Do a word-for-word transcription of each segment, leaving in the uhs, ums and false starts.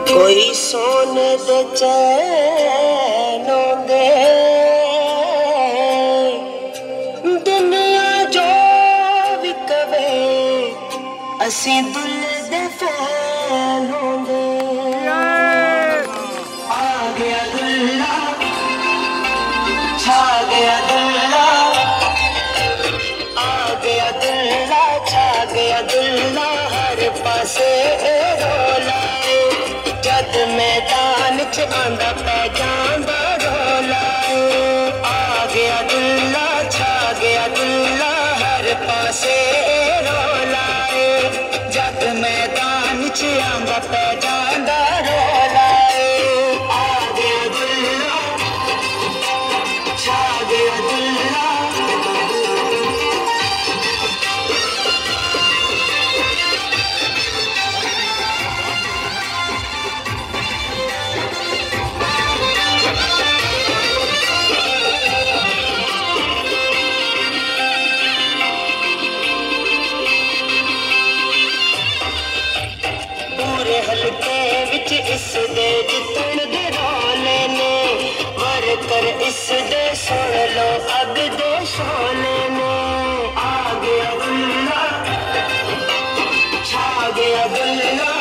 कोई सोने दे चैनों दे दुनिया जो भी कवे असी दुल दे फैनों दे। आ गया दुल्ला छा गया दुल्ला, आ गया दुल्ला छा गया दुल्ला, हर पासे रोला जद मैदान च आंदा पै जांदा रोला। आ गया दुल्ला छा गया दुल्ला, हर पासे रोला जद मैदान च आंदा पै जांदा रोला। आ गया दुल्ला छा गया दुल्ला, हल्के विच इस दे जितण दे रोले ने, वर कर इस दे सुन लो अग दे शोले ने। आ गया दुल्ला छा गया दुल्ला,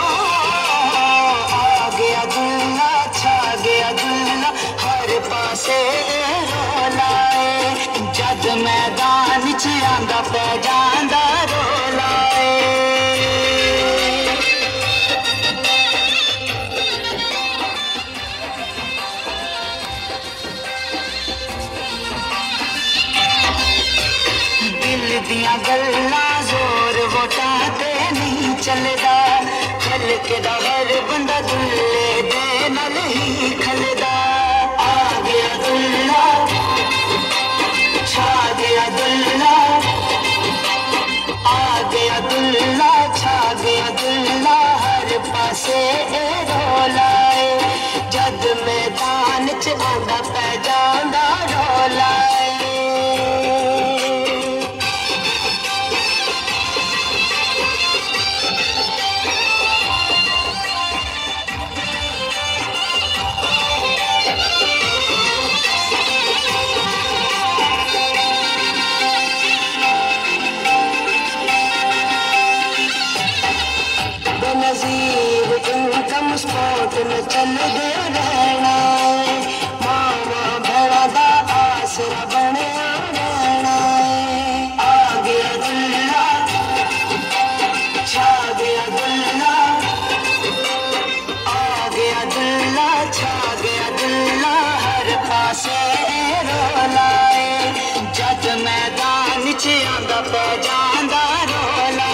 आ गया दुल्ला छा गया दुल्ला, हर पासे रोला जद मैदान च आंदा पै जांदा रोला। दियां गल्लां जोर वोटां ते नहीं चलदा, हल्के दा हर बंदा दुल्ले दे नाल ही खलदा। आ गया दुल्ला छा गया दुल्ला, आ गया दुल्ला छा गया दुल्ला, हर पासे रोला जद मैदान च आंदा पै जांदा रोला। नज़ीर इनकम स्पॉट में चल दे रहना, मावा भैड़ा दा आसरा बनया रहना। आ गया दुल्ला छा गया दुल्ला, आ गया दुल्ला छा गया दुल्ला, हर पासे रोला जद मैदान च आंदा पै जांदा रोला।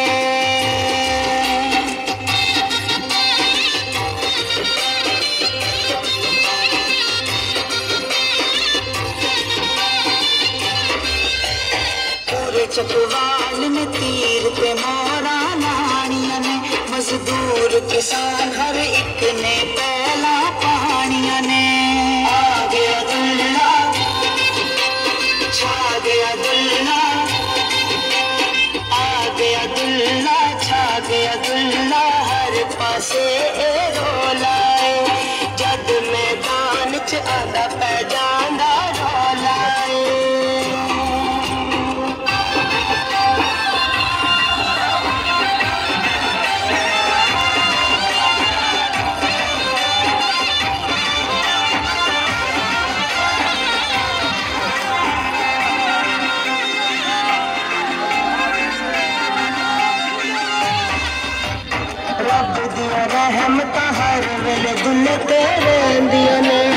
चकवाल में तीर पे मोरा लानिया ने, मजदूर किसान हर एक ने पहला पानिया ने। आ गया दुल्ला छा गया दुल्ला, आ गया दुल्ला छा गया दुल्ला, हर पासे रोला जद मैदान च आंदा पै जांदा रोला। रब दियां रहमतां हर वेले दुल्ले ते रहिंदियां ने,